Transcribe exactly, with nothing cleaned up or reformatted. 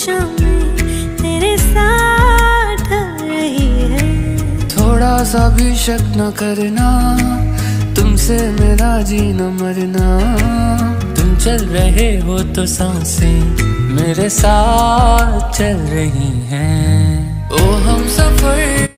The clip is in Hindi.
शामें तेरे साथ ढल रही है। थोड़ा सा भी शक न करना, तुमसे मेरा जीना मरना। तुम चल रहे हो तो सांसें मेरे साथ चल रही हैं। ओ हम सफर